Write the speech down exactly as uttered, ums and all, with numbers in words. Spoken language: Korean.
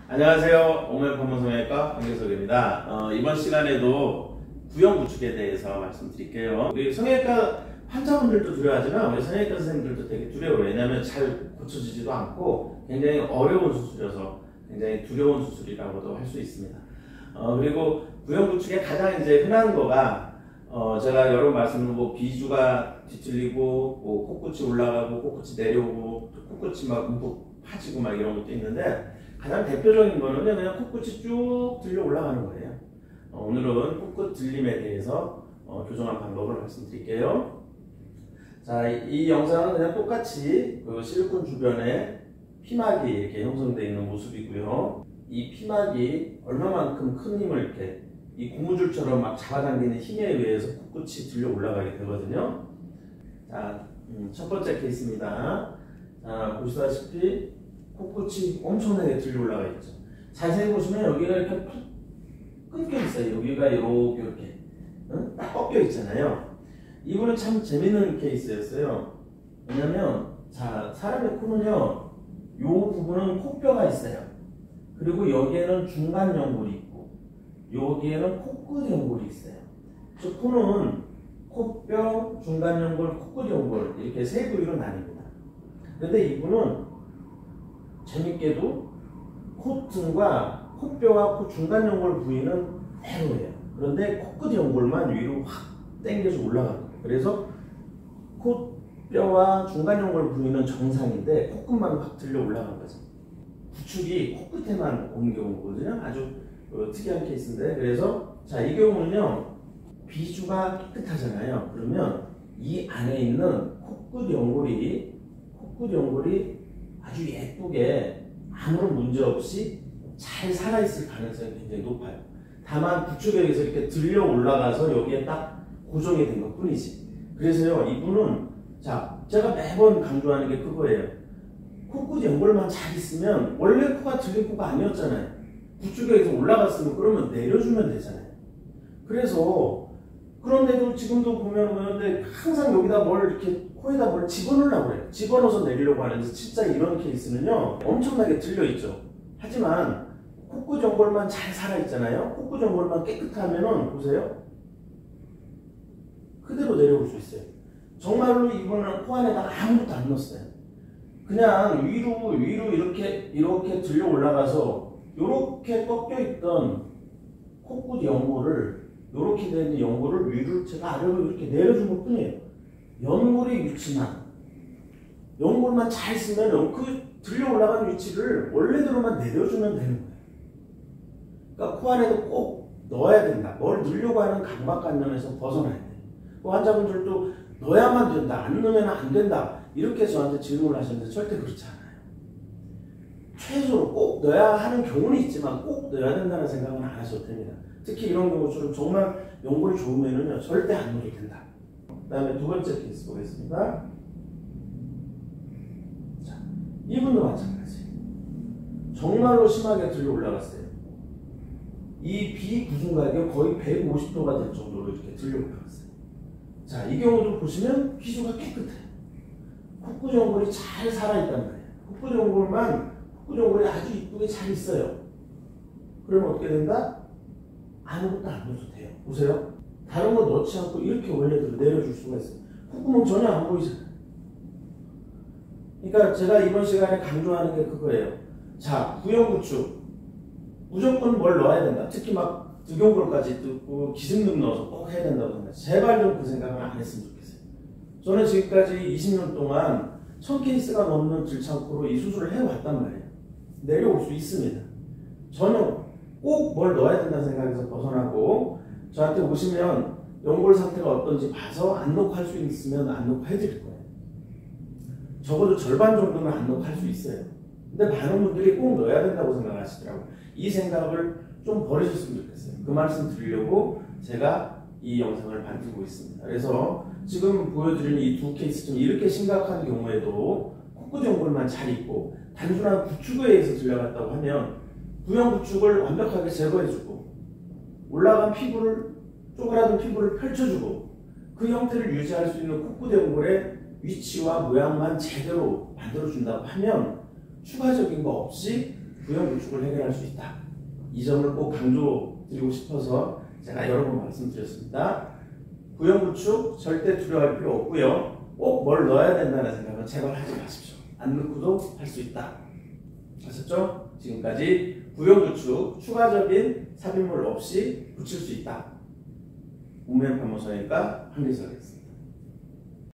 안녕하세요. 옥면판문성형외과 강계석입니다. 어, 이번 시간에도 구형 구축에 대해서 말씀드릴게요. 우리 성형외과 환자분들도 두려워하지만 우리 성형외과 선생님들도 되게 두려워요. 왜냐하면 잘 고쳐지지도 않고 굉장히 어려운 수술이어서 굉장히 두려운 수술이라고도 할 수 있습니다. 어, 그리고 구형 구축의 가장 이제 흔한 거가 어, 제가 여러 번 말씀드린 뭐 비주가 뒤틀리고 뭐 코끝이 올라가고 코끝이 내려오고 코끝이 막 움푹 파지고 막 이런 것도 있는데, 가장 대표적인 거는 그냥 코끝이 쭉 들려 올라가는 거예요. 어, 오늘은 코끝 들림에 대해서 어, 교정한 방법을 말씀드릴게요. 자, 이, 이 영상은 그냥 똑같이 그 실리콘 주변에 피막이 이렇게 형성되어 있는 모습이고요. 이 피막이 얼마만큼 큰 힘을 이렇게 이 고무줄처럼 막 잡아당기는 힘에 의해서 코끝이 들려 올라가게 되거든요. 자, 음, 첫 번째 케이스입니다. 자, 보시다시피 코끝이 엄청나게 들려 올라가 있죠. 자세히 보시면 여기가 이렇게 푹 끊겨 있어요. 여기가 이렇게 이렇게 응? 딱 꺾여 있잖아요. 이거는 참 재밌는 케이스였어요. 왜냐면 자, 사람의 코는요, 요 부분은 코뼈가 있어요. 그리고 여기에는 중간 연골이 있고 여기에는 코끝 연골이 있어요. 즉 코는 코뼈, 중간 연골, 코끝 연골 이렇게 세 부위로 나뉩니다. 그런데 이분은 재밌게도 콧등과 코뼈와 코 중간 연골 부위는 대로예요. 그런데 코끝 연골만 위로 확 당겨서 올라가는 거예요. 그래서 코뼈와 중간 연골 부위는 정상인데 코끝만 확 들려 올라간 거죠. 구축이 코끝에만 옮겨온 거거든요. 아주 어, 특이한 케이스인데, 그래서 자, 이 경우는요, 비주가 깨끗하잖아요. 그러면 이 안에 있는 코끝 연골이 코끝 연골이 아주 예쁘게 아무런 문제 없이 잘 살아있을 가능성이 굉장히 높아요. 다만 구축에 의해서 이렇게 들려 올라가서 여기에 딱 고정이 된 것 뿐이지. 그래서요, 이분은 자, 제가 매번 강조하는 게 그거예요. 코끝 연골만 잘 있으면 원래 코가 들린 코가 아니었잖아요. 구축에 의해서 올라갔으면 그러면 내려주면 되잖아요. 그래서 그런데도 지금도 보면 그런데 항상 여기다 뭘 이렇게 코에다 뭘 집어넣으려고 해요. 집어넣어서 내리려고 하는데 진짜 이런 케이스는요, 엄청나게 들려있죠. 하지만 코끝 연골만 잘 살아있잖아요. 코끝 연골만 깨끗하면은 보세요, 그대로 내려올 수 있어요. 정말로 이분은 코 안에다가 아무것도 안 넣었어요. 그냥 위로 위로 이렇게 이렇게 들려 올라가서 이렇게 꺾여 있던 코끝 연골을, 이렇게 된 연골을 위로 제가 아래로 이렇게 내려준 것 뿐이에요. 연골의 위치만, 연골만 잘 쓰면 그 들려 올라간 위치를 원래대로만 내려주면 되는 거예요. 그러니까 코 안에도 꼭 넣어야 된다. 뭘 넣으려고 하는 강박관념에서 벗어나야 돼요. 그 환자분들도 넣어야만 된다, 안 넣으면 안 된다, 이렇게 저한테 질문을 하셨는데 절대 그렇지 않아요. 최소로 꼭 넣어야 하는 경우는 있지만 꼭 넣어야 된다는 생각은 안 하셔도 됩니다. 특히 이런 경우처럼 정말 연골이 좋으면은요, 절대 안 넣어도 된다. 그 다음에 두 번째 케이스 보겠습니다. 자, 이분도 마찬가지. 정말로 심하게 들려 올라갔어요. 이 비구중각이 거의 백오십 도가 될 정도로 이렇게 들려 올라갔어요. 자, 이 경우도 보시면 비주가 깨끗해요. 코끝 연골이 잘 살아있단 말이에요. 코끝 연골만, 코끝 연골이 아주 이쁘게 잘 있어요. 그러면 어떻게 된다? 아무것도 안 넣어도 돼요. 보세요. 다른 거 넣지 않고 이렇게 원래대로 내려줄 수가 있어요. 콧구멍 전혀 안 보이잖아요. 그러니까 제가 이번 시간에 강조하는 게 그거예요. 자, 구형 구축 무조건 뭘 넣어야 된다. 특히 막 득연골까지 뜯고 기승등 넣어서 꼭 해야 된다고 생각해요. 제발 좀 그 생각을 안 했으면 좋겠어요. 저는 지금까지 이십 년 동안 천 케이스가 넘는 들창코로 이 수술을 해왔단 말이에요. 내려올 수 있습니다. 전혀 꼭 뭘 넣어야 된다는 생각에서 벗어나고, 저한테 오시면 연골 상태가 어떤지 봐서 안 넣고 할 수 있으면 안 넣고 해드릴 거예요. 적어도 절반 정도는 안 넣고 할 수 있어요. 근데 많은 분들이 꼭 넣어야 된다고 생각하시더라고요. 이 생각을 좀 버리셨으면 좋겠어요. 그 말씀 드리려고 제가 이 영상을 만들고 있습니다. 그래서 지금 보여드리는 이 두 케이스쯤 이렇게 심각한 경우에도 코끝 연골만 잘 있고 단순한 구축에 의해서 들려갔다고 하면 구형 구축을 완벽하게 제거해주고 올라간 피부를, 쪼그라든 피부를 펼쳐주고 그 형태를 유지할 수 있는 코끝 연골의 위치와 모양만 제대로 만들어준다고 하면 추가적인 거 없이 부영구축을 해결할 수 있다. 이 점을 꼭 강조드리고 싶어서 제가 여러 번 말씀드렸습니다. 부영구축 절대 두려워할 필요 없고요. 꼭 뭘 넣어야 된다는 생각은 제발 하지 마십시오. 안 넣고도 할 수 있다. 아셨죠? 지금까지 부영구축 추가적인 삽입물 없이 붙일 수 있다. 우면파모성형외과 황기석이었습니다.